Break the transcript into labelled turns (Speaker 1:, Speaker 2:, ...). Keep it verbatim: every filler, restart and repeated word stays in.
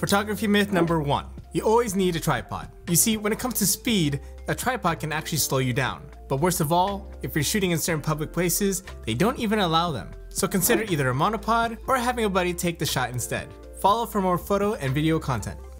Speaker 1: Photography myth number one. You always need a tripod. You see, when it comes to speed, a tripod can actually slow you down. But worst of all, if you're shooting in certain public places, they don't even allow them. So consider either a monopod or having a buddy take the shot instead. Follow for more photo and video content.